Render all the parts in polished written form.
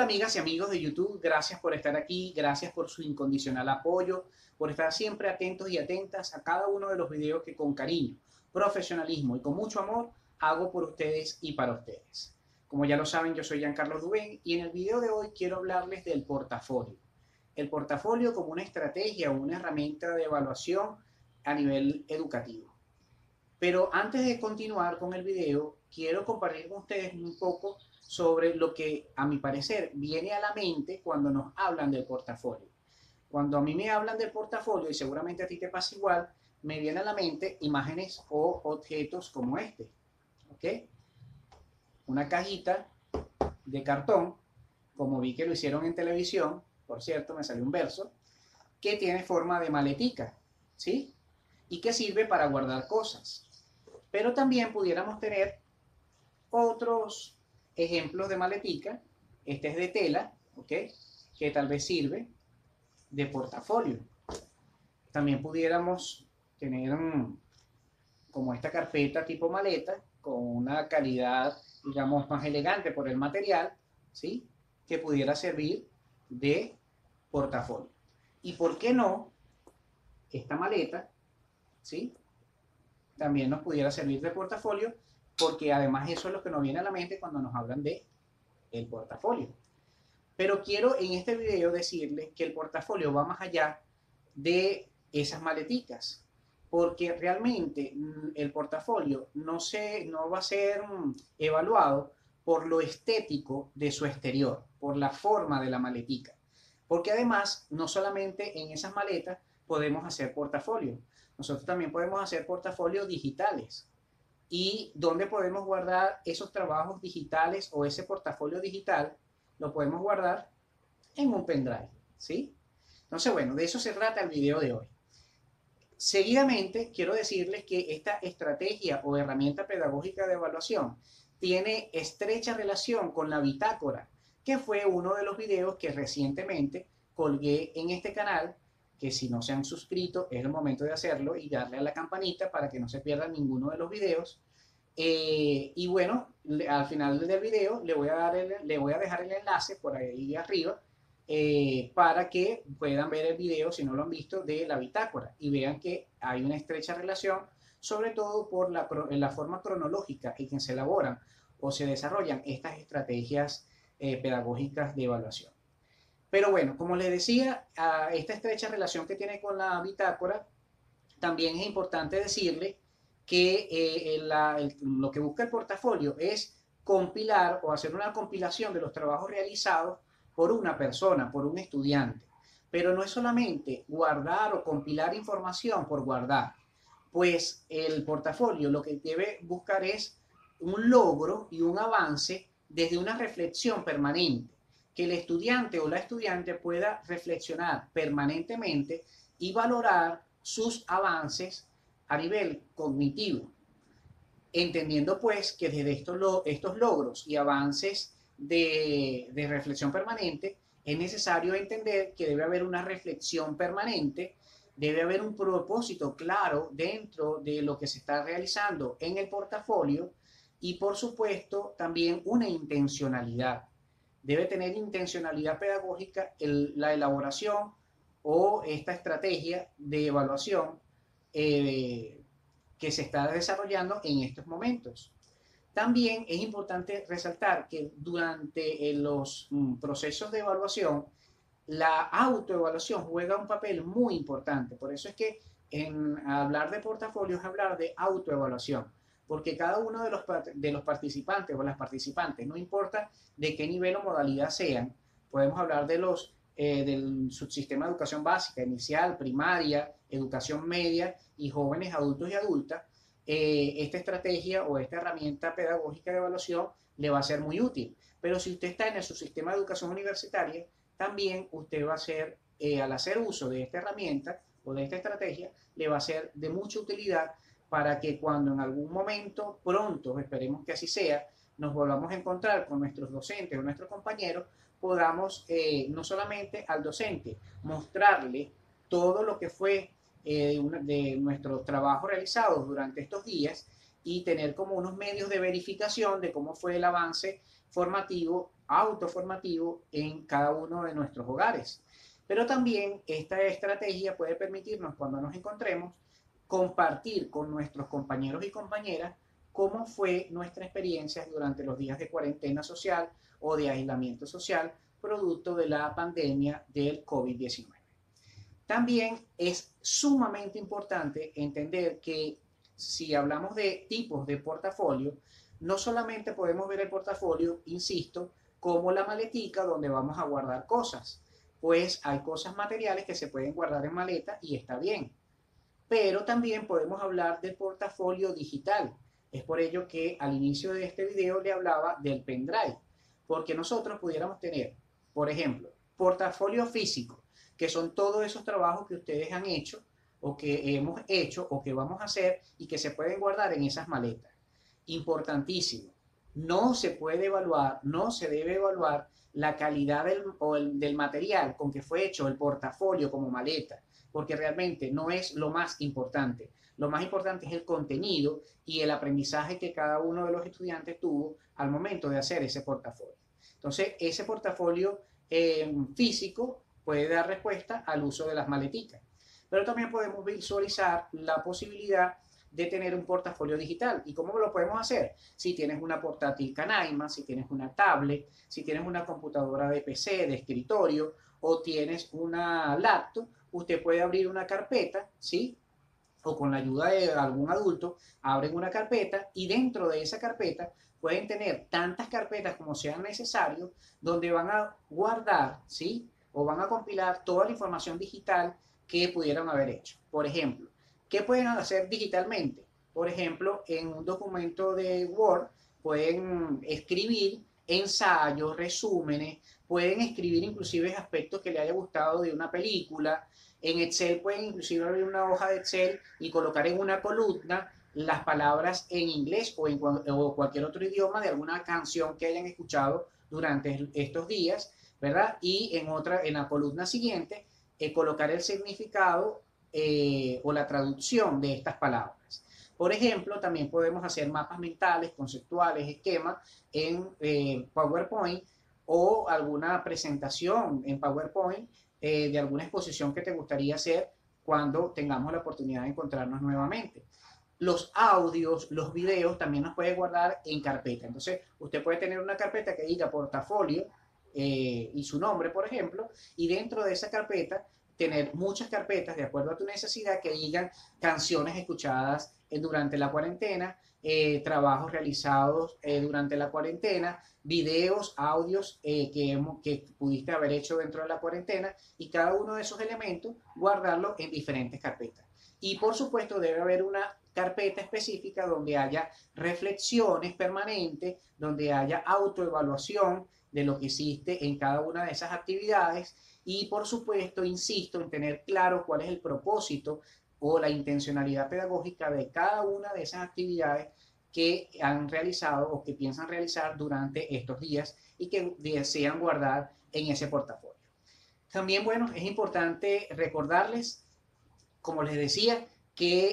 amigas y amigos de YouTube, gracias por estar aquí, gracias por su incondicional apoyo, por estar siempre atentos y atentas a cada uno de los videos que con cariño, profesionalismo y con mucho amor hago por ustedes y para ustedes. Como ya lo saben, yo soy Giancarlo Dubén y en el video de hoy quiero hablarles del portafolio. El portafolio como una estrategia o una herramienta de evaluación a nivel educativo. Pero antes de continuar con el video, quiero compartir con ustedes un poco sobre lo que, a mi parecer, viene a la mente cuando nos hablan del portafolio. Cuando a mí me hablan del portafolio, y seguramente a ti te pasa igual, me viene a la mente imágenes o objetos como este. ¿Ok? Una cajita de cartón, como vi que lo hicieron en televisión, por cierto, me salió un verso, que tiene forma de maletica, ¿sí? Y que sirve para guardar cosas. Pero también pudiéramos tener otros ejemplos de maletica. Este es de tela, ¿ok? Que tal vez sirve de portafolio. También pudiéramos tener como esta carpeta tipo maleta con una calidad, digamos, más elegante por el material, ¿sí? Que pudiera servir de portafolio. ¿Y por qué no esta maleta, ¿sí? También nos pudiera servir de portafolio, porque además eso es lo que nos viene a la mente cuando nos hablan de el portafolio. Pero quiero en este video decirles que el portafolio va más allá de esas maleticas, porque realmente el portafolio no va a ser evaluado por lo estético de su exterior, por la forma de la maletica, porque además no solamente en esas maletas podemos hacer portafolio, nosotros también podemos hacer portafolios digitales. ¿Y dónde podemos guardar esos trabajos digitales o ese portafolio digital? Lo podemos guardar en un pendrive, ¿sí? Entonces, bueno, de eso se trata el video de hoy. Seguidamente, quiero decirles que esta estrategia o herramienta pedagógica de evaluación tiene estrecha relación con la bitácora, que fue uno de los videos que recientemente colgué en este canal, que si no se han suscrito es el momento de hacerlo y darle a la campanita para que no se pierdan ninguno de los videos. Y bueno, al final del video le voy a dejar el enlace por ahí arriba para que puedan ver el video, si no lo han visto, de la bitácora y vean que hay una estrecha relación, sobre todo por la forma cronológica en que se elaboran o se desarrollan estas estrategias pedagógicas de evaluación. Pero bueno, como les decía, esta estrecha relación que tiene con la bitácora, también es importante decirle que lo que busca el portafolio es compilar o hacer una compilación de los trabajos realizados por una persona, por un estudiante. Pero no es solamente guardar o compilar información por guardar, pues el portafolio lo que debe buscar es un logro y un avance desde una reflexión permanente, que el estudiante o la estudiante pueda reflexionar permanentemente y valorar sus avances a nivel cognitivo, entendiendo pues que desde estos logros y avances de reflexión permanente es necesario entender que debe haber una reflexión permanente, debe haber un propósito claro dentro de lo que se está realizando en el portafolio y por supuesto también una intencionalidad. Debe tener intencionalidad pedagógica la elaboración o esta estrategia de evaluación que se está desarrollando en estos momentos. También es importante resaltar que durante los procesos de evaluación, la autoevaluación juega un papel muy importante. Por eso es que en hablar de portafolio es hablar de autoevaluación, porque cada uno de los participantes o las participantes, no importa de qué nivel o modalidad sean, podemos hablar de del subsistema de educación básica, inicial, primaria, educación media y jóvenes adultos y adultas, esta estrategia o esta herramienta pedagógica de evaluación le va a ser muy útil. Pero si usted está en el subsistema de educación universitaria, también usted va a ser, al hacer uso de esta herramienta o de esta estrategia, le va a ser de mucha utilidad para que cuando en algún momento, pronto, esperemos que así sea, nos volvamos a encontrar con nuestros docentes o nuestros compañeros, podamos no solamente al docente mostrarle todo lo que fue de nuestro trabajo realizado durante estos días y tener como unos medios de verificación de cómo fue el avance formativo, autoformativo en cada uno de nuestros hogares. Pero también esta estrategia puede permitirnos, cuando nos encontremos, compartir con nuestros compañeros y compañeras cómo fue nuestra experiencia durante los días de cuarentena social o de aislamiento social producto de la pandemia del COVID-19. También es sumamente importante entender que si hablamos de tipos de portafolio, no solamente podemos ver el portafolio, insisto, como la maletica donde vamos a guardar cosas, pues hay cosas materiales que se pueden guardar en maleta y está bien, pero también podemos hablar del portafolio digital. Es por ello que al inicio de este video le hablaba del pendrive, porque nosotros pudiéramos tener, por ejemplo, portafolio físico, que son todos esos trabajos que ustedes han hecho o que hemos hecho o que vamos a hacer y que se pueden guardar en esas maletas. Importantísimo, no se puede evaluar, no se debe evaluar la calidad del material con que fue hecho el portafolio como maleta, porque realmente no es lo más importante. Lo más importante es el contenido y el aprendizaje que cada uno de los estudiantes tuvo al momento de hacer ese portafolio. Entonces, ese portafolio físico puede dar respuesta al uso de las maleticas. Pero también podemos visualizar la posibilidad de tener un portafolio digital. ¿Y cómo lo podemos hacer? Si tienes una portátil Canaima, si tienes una tablet, si tienes una computadora de PC, de escritorio, o tienes una laptop, usted puede abrir una carpeta, ¿sí? O con la ayuda de algún adulto, abren una carpeta y dentro de esa carpeta pueden tener tantas carpetas como sean necesarios, donde van a guardar, ¿sí? O van a compilar toda la información digital que pudieran haber hecho. Por ejemplo, ¿qué pueden hacer digitalmente? Por ejemplo, en un documento de Word pueden escribir ensayos, resúmenes, pueden escribir inclusive aspectos que le haya gustado de una película. En Excel pueden inclusive abrir una hoja de Excel y colocar en una columna las palabras en inglés o cualquier otro idioma de alguna canción que hayan escuchado durante estos días, ¿verdad? Y en la columna siguiente, colocar el significado o la traducción de estas palabras. Por ejemplo, también podemos hacer mapas mentales, conceptuales, esquemas en PowerPoint o alguna presentación en PowerPoint de alguna exposición que te gustaría hacer cuando tengamos la oportunidad de encontrarnos nuevamente. Los audios, los videos también nos puede guardar en carpeta. Entonces, usted puede tener una carpeta que diga portafolio y su nombre, por ejemplo, y dentro de esa carpeta tener muchas carpetas de acuerdo a tu necesidad que digan canciones escuchadas durante la cuarentena, trabajos realizados durante la cuarentena, videos, audios que pudiste haber hecho dentro de la cuarentena y cada uno de esos elementos guardarlo en diferentes carpetas. Y por supuesto debe haber una carpeta específica donde haya reflexiones permanentes, donde haya autoevaluación de lo que hiciste en cada una de esas actividades y por supuesto, insisto en tener claro cuál es el propósito o la intencionalidad pedagógica de cada una de esas actividades que han realizado o que piensan realizar durante estos días y que desean guardar en ese portafolio. También, bueno, es importante recordarles, como les decía, que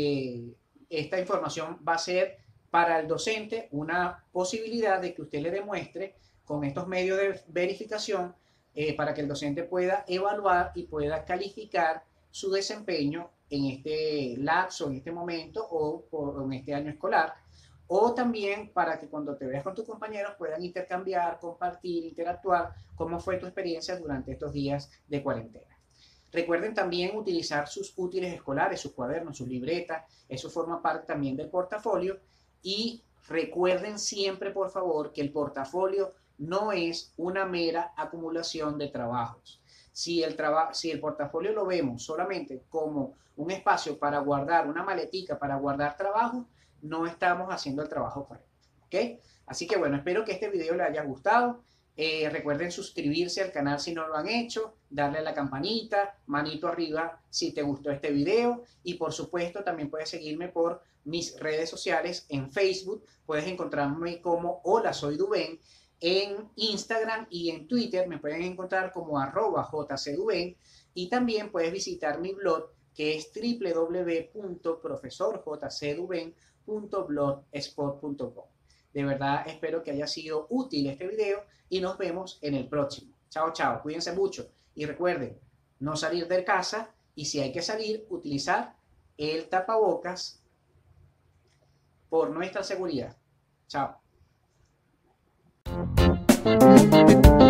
esta información va a ser para el docente una posibilidad de que usted le demuestre con estos medios de verificación para que el docente pueda evaluar y pueda calificar su desempeño en este lapso, en este momento o en este año escolar. O también para que cuando te veas con tus compañeros puedan intercambiar, compartir, interactuar cómo fue tu experiencia durante estos días de cuarentena. Recuerden también utilizar sus útiles escolares, sus cuadernos, sus libretas. Eso forma parte también del portafolio. Y recuerden siempre, por favor, que el portafolio no es una mera acumulación de trabajos. Si el portafolio lo vemos solamente como un espacio para guardar, una maletica para guardar trabajo, no estamos haciendo el trabajo correcto. ¿Ok? Así que bueno, espero que este video les haya gustado. Recuerden suscribirse al canal si no lo han hecho, darle a la campanita, manito arriba si te gustó este video y por supuesto también puedes seguirme por mis redes sociales en Facebook, puedes encontrarme como Hola Soy Dubén, en Instagram y en Twitter me pueden encontrar como @jcduben y también puedes visitar mi blog que es www.profesorjcduben.com podcast.blogspot.com. De verdad espero que haya sido útil este video y nos vemos en el próximo. Chao, chao. Cuídense mucho y recuerden no salir de casa y si hay que salir, utilizar el tapabocas por nuestra seguridad. Chao.